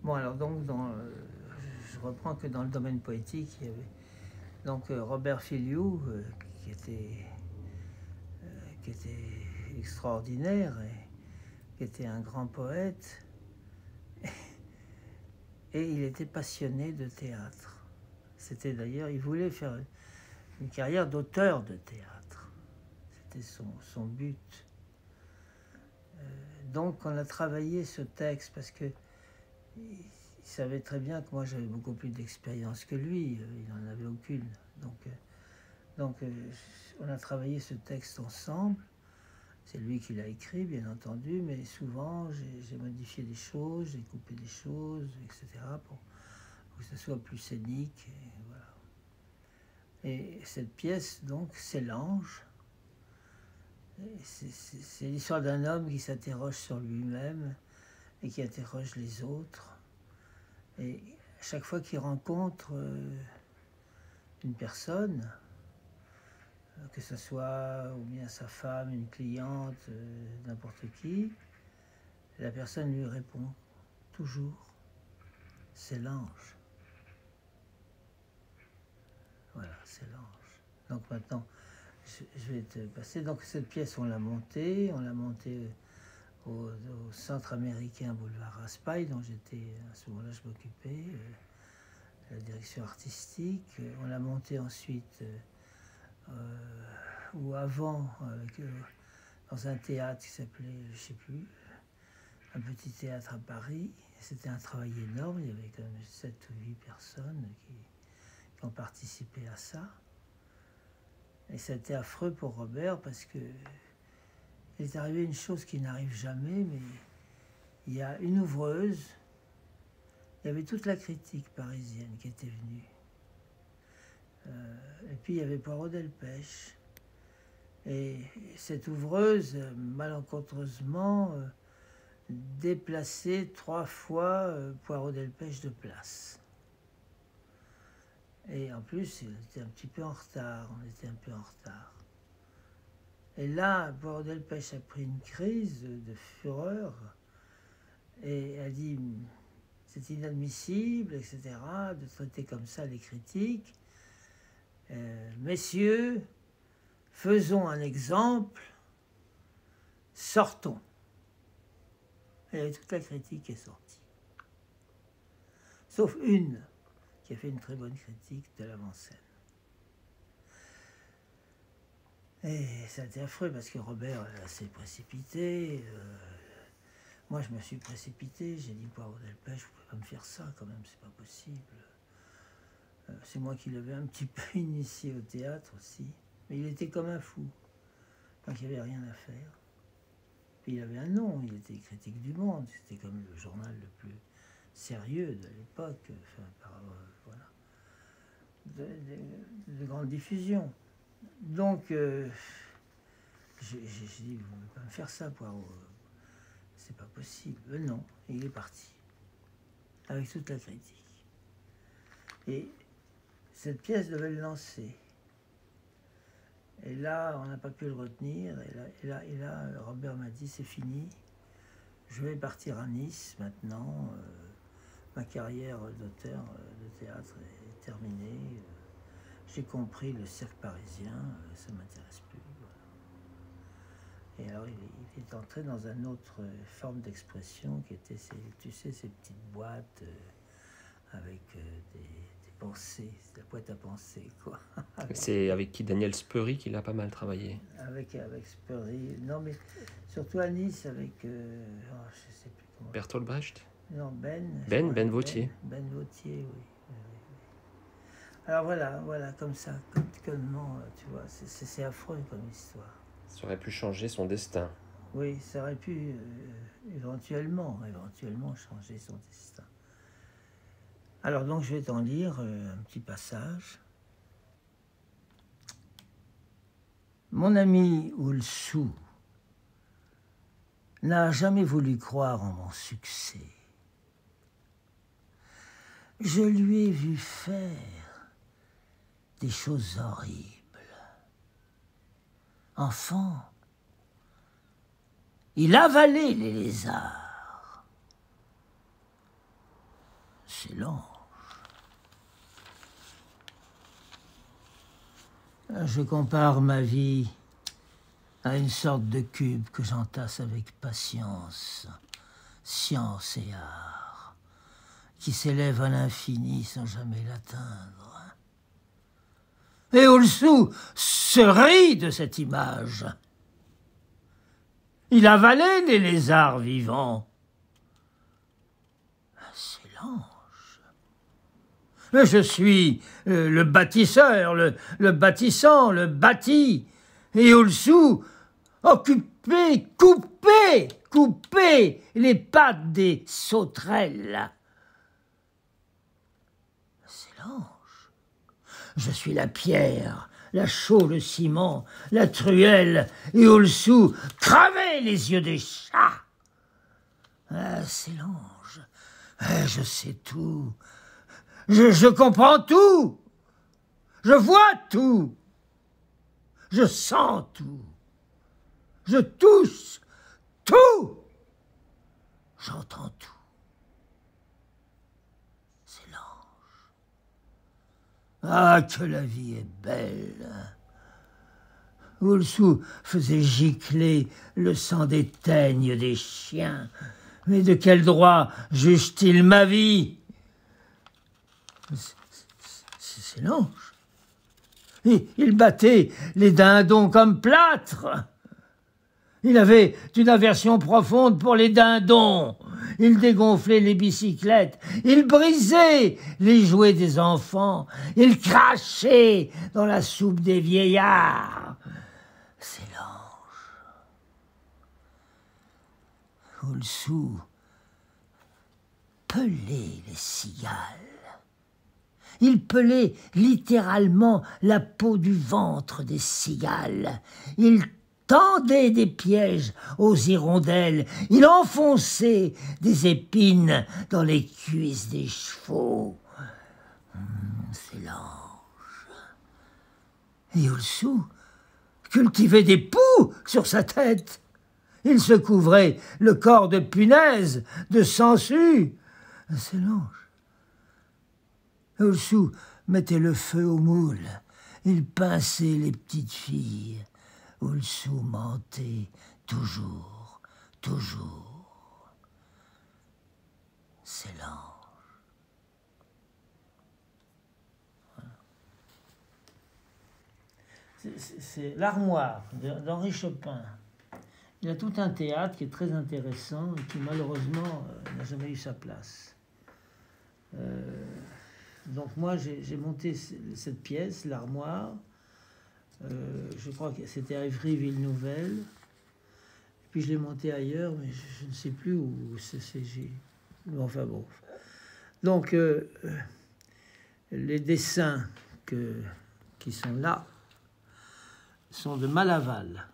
Bon, alors donc, je reprends que dans le domaine poétique, il y avait donc Robert Filliou, qui était extraordinaire et qui était un grand poète, et il était passionné de théâtre. C'était d'ailleurs, il voulait faire une carrière d'auteur de théâtre. C'était son but. Donc on a travaillé ce texte parce que il savait très bien que moi j'avais beaucoup plus d'expérience que lui, il n'en avait aucune. Donc on a travaillé ce texte ensemble. C'est lui qui l'a écrit, bien entendu, mais souvent j'ai modifié des choses, j'ai coupé des choses, etc., pour que ce soit plus scénique. Et, voilà. Et cette pièce, donc, c'est l'ange. C'est l'histoire d'un homme qui s'interroge sur lui-même et qui interroge les autres. Et chaque fois qu'il rencontre une personne, que ce soit ou bien sa femme, une cliente, n'importe qui, la personne lui répond toujours, c'est l'ange. Voilà, c'est l'ange. Donc maintenant, je vais te passer. Donc cette pièce, on l'a montée au Centre américain Boulevard Raspail, dont j'étais, à ce moment-là, je m'occupais, la direction artistique. On l'a montée ensuite, ou avant, dans un théâtre qui s'appelait, je ne sais plus, un petit théâtre à Paris. C'était un travail énorme, il y avait quand même 7 ou 8 personnes qui ont participé à ça. Et c'était affreux pour Robert parce que il est arrivé une chose qui n'arrive jamais, mais il y a une ouvreuse, il y avait toute la critique parisienne qui était venue. Et puis il y avait Poirot Delpech. Et cette ouvreuse, malencontreusement, déplaçait 3 fois Poirot Delpech de place. Et en plus, il était un petit peu en retard, on était un peu en retard. Et là, Poirot Delpech a pris une crise de fureur et a dit c'est inadmissible, etc., de traiter comme ça les critiques. Messieurs, faisons un exemple, sortons. Et toute la critique est sortie. Sauf une qui a fait une très bonne critique de l'avant-scène. Et ça a été affreux parce que Robert s'est précipité. Moi, je me suis précipité. J'ai dit, Poirot Delpech, vous pouvez pas me faire ça quand même, c'est pas possible. C'est moi qui l'avais un petit peu initié au théâtre aussi. Mais il était comme un fou. Donc il n'y avait rien à faire. Puis il avait un nom, il était critique du Monde. C'était comme le journal le plus sérieux de l'époque, voilà, de grande diffusion. Donc j'ai dit, vous ne pouvez pas me faire ça, Poirot. C'est pas possible. Non, et il est parti. Avec toute la critique. Et cette pièce devait le lancer. Et là, on n'a pas pu le retenir. Et là Robert m'a dit, c'est fini. Je vais partir à Nice maintenant. Ma carrière d'auteur de théâtre est terminée. J'ai compris le cirque parisien, ça ne m'intéresse plus. Voilà. Et alors, il est entré dans une autre forme d'expression qui était, tu sais, ces petites boîtes avec des pensées, la boîte à pensées, quoi. C'est avec qui Daniel Speury qu'il a pas mal travaillé. Avec Speury, non mais surtout à Nice avec, je sais plus comment. Bertolt Brecht. Non, Ben Vautier. Ben Vautier, oui. Alors voilà, comme ça, comment, tu vois, c'est affreux comme histoire. Ça aurait pu changer son destin. Oui, ça aurait pu éventuellement changer son destin. Alors donc je vais t'en lire un petit passage. Mon ami Oulsou n'a jamais voulu croire en mon succès. Je lui ai vu faire des choses horribles. Enfant, il avalait les lézards. c'est l'ange. Je compare ma vie à une sorte de cube que j'entasse avec patience, science et art, qui s'élève à l'infini sans jamais l'atteindre. Et Ulsu se rit de cette image. Il avalait les lézards vivants. C'est l'ange. Mais je suis le bâtisseur, le bâtissant, le bâti. Et Ulsu occupait, coupait les pattes des sauterelles. C'est l'ange. Je suis la pierre, la chaux, le ciment, la truelle, et Ulsu cravait les yeux des chats. Ah, c'est l'ange. Ah, je sais tout. Je comprends tout. Je vois tout. Je sens tout. Je touche tout. J'entends tout. C'est l'ange. Ah, que la vie est belle. Ulsu faisait gicler le sang des teignes des chiens. Mais de quel droit juge-t-il ma vie? C'est l'ange. Il battait les dindons comme plâtre. Il avait une aversion profonde pour les dindons. Il dégonflait les bicyclettes. Il brisait les jouets des enfants. Il crachait dans la soupe des vieillards. C'est l'ange. Ulsu pelait les cigales. Il pelait littéralement la peau du ventre des cigales. Il tendait des pièges aux hirondelles. Il enfonçait des épines dans les cuisses des chevaux. C'est l'ange. Et Ulsu cultivait des poux sur sa tête. Il se couvrait le corps de punaises, de sangsues. C'est l'ange. Ulsu mettait le feu aux moules. Il pinçait les petites filles. Ulsu mentait toujours, toujours. C'est l'ange. C'est l'armoire d'Henri Chopin. Il a tout un théâtre qui est très intéressant et qui malheureusement n'a jamais eu sa place. Donc moi j'ai monté cette pièce, l'armoire. Je crois que c'était à Évry-Ville-Nouvelle. Puis je l'ai monté ailleurs, mais je ne sais plus où c'est. Enfin bon. Donc les dessins qui sont là sont de Malaval.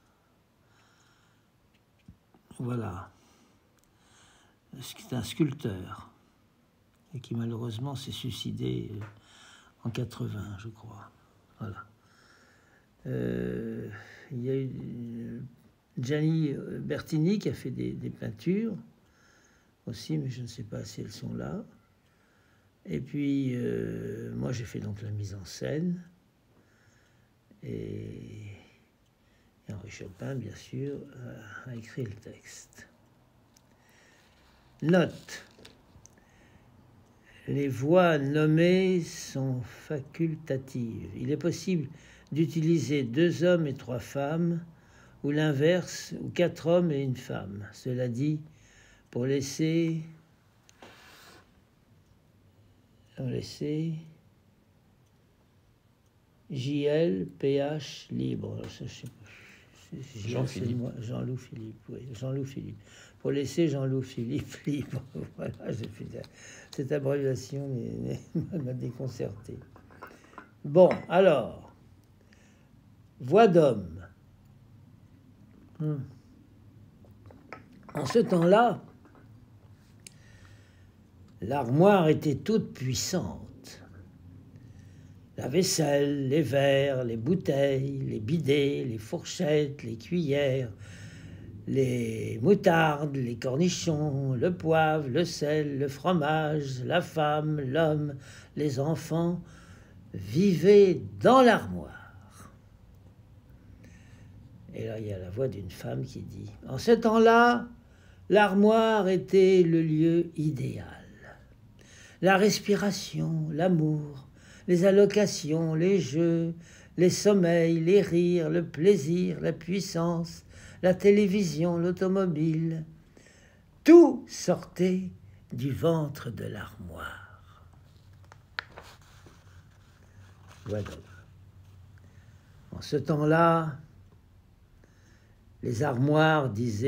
Voilà. C'est un sculpteur et qui malheureusement s'est suicidé en 80, je crois. Voilà. Il y a eu Gianni Bertini qui a fait des peintures aussi, mais je ne sais pas si elles sont là. Et puis, moi, j'ai fait donc la mise en scène. Et Henri Chopin, bien sûr, a écrit le texte. Note. Les voix nommées sont facultatives. Il est possible d'utiliser 2 hommes et 3 femmes, ou l'inverse, ou 4 hommes et une femme. Cela dit, pour laisser JL, PH, libre. Jean-Philippe. Jean-Loup Philippe, oui. Jean-Loup Philippe. Pour laisser Jean-Loup Philippe libre. Voilà, j'ai fait cette abréviation m'a déconcerté. Bon, alors, voix d'homme. En ce temps-là, l'armoire était toute puissante. La vaisselle, les verres, les bouteilles, les bidets, les fourchettes, les cuillères, les moutardes, les cornichons, le poivre, le sel, le fromage, la femme, l'homme, les enfants vivaient dans l'armoire. Et là, il y a la voix d'une femme qui dit « En ce temps-là, l'armoire était le lieu idéal. La respiration, l'amour, les allocations, les jeux, les sommeils, les rires, le plaisir, la puissance, la télévision, l'automobile, tout sortait du ventre de l'armoire. » Voilà. En ce temps-là, les armoires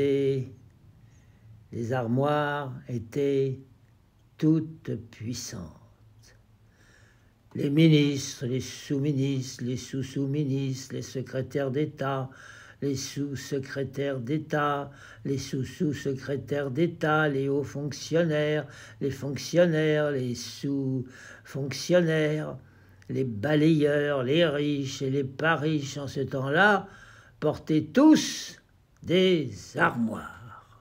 étaient toutes puissantes. Les ministres, les sous-ministres, les sous-sous-ministres, les secrétaires d'État, les sous-secrétaires d'État, les sous-sous-secrétaires d'État, les hauts fonctionnaires, les fonctionnaires, les sous-fonctionnaires, les balayeurs, les riches et les pas riches en ce temps-là portaient tous des armoires.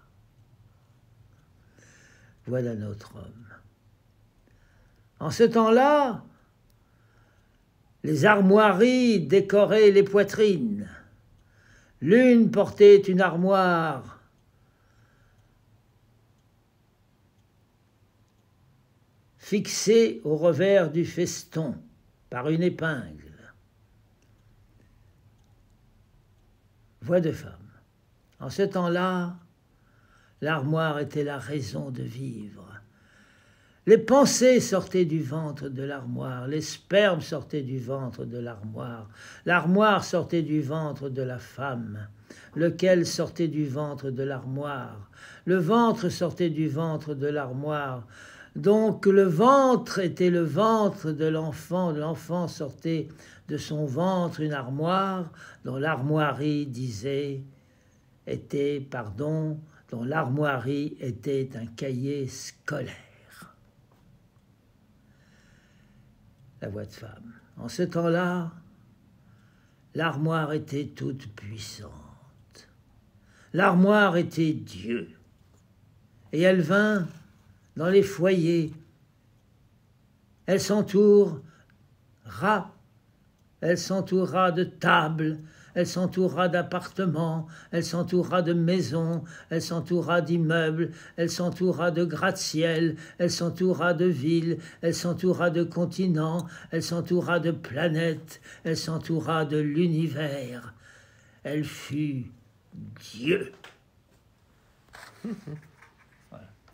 Voilà notre homme. En ce temps-là, les armoiries décoraient les poitrines. L'une portait une armoire fixée au revers du feston par une épingle. Voix de femme. En ce temps-là, l'armoire était la raison de vivre. Les pensées sortaient du ventre de l'armoire, les spermes sortaient du ventre de l'armoire sortait du ventre de la femme, lequel sortait du ventre de l'armoire, le ventre sortait du ventre de l'armoire. Donc le ventre était le ventre de l'enfant sortait de son ventre une armoire dont l'armoirie dont l'armoirie était un cahier scolaire. La voix de femme. En ce temps-là, l'armoire était toute puissante. L'armoire était Dieu. Et elle vint dans les foyers. Elle s'entourera de tables, elle s'entourera d'appartements, elle s'entourera de maisons, elle s'entourera d'immeubles, elle s'entourera de gratte-ciel, elle s'entourera de villes, elle s'entourera de continents, elle s'entourera de planètes, elle s'entourera de l'univers. Elle fut Dieu. Voilà.